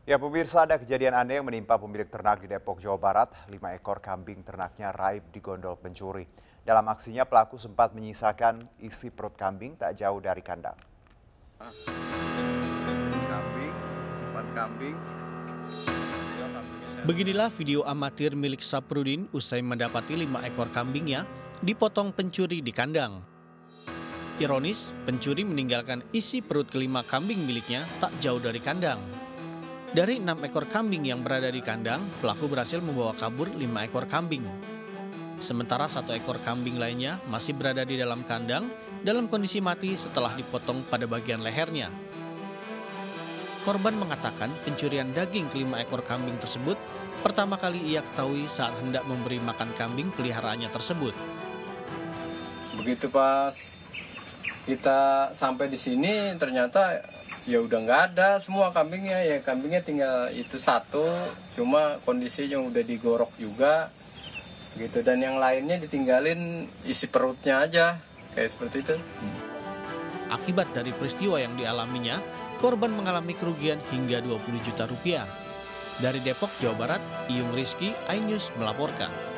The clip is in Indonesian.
Ya pemirsa, ada kejadian aneh yang menimpa pemilik ternak di Depok, Jawa Barat. 5 ekor kambing ternaknya raib digondol pencuri. Dalam aksinya pelaku sempat menyisakan isi perut kambing tak jauh dari kandang. Kambing, umpan kambing. Beginilah video amatir milik Saprudin usai mendapati 5 ekor kambingnya dipotong pencuri di kandang. Ironis, pencuri meninggalkan isi perut kelima kambing miliknya tak jauh dari kandang. Dari 6 ekor kambing yang berada di kandang, pelaku berhasil membawa kabur 5 ekor kambing. Sementara 1 ekor kambing lainnya masih berada di dalam kandang dalam kondisi mati setelah dipotong pada bagian lehernya. Korban mengatakan pencurian daging ke 5 ekor kambing tersebut pertama kali ia ketahui saat hendak memberi makan kambing peliharaannya tersebut. Begitu pas kita sampai di sini ternyata ya udah nggak ada semua kambingnya, ya kambingnya tinggal itu satu, cuma kondisinya udah digorok juga gitu, dan yang lainnya ditinggalin isi perutnya aja kayak seperti itu. Akibat dari peristiwa yang dialaminya, korban mengalami kerugian hingga 20 juta rupiah. Dari Depok, Jawa Barat, Iyung Rizky, iNews melaporkan.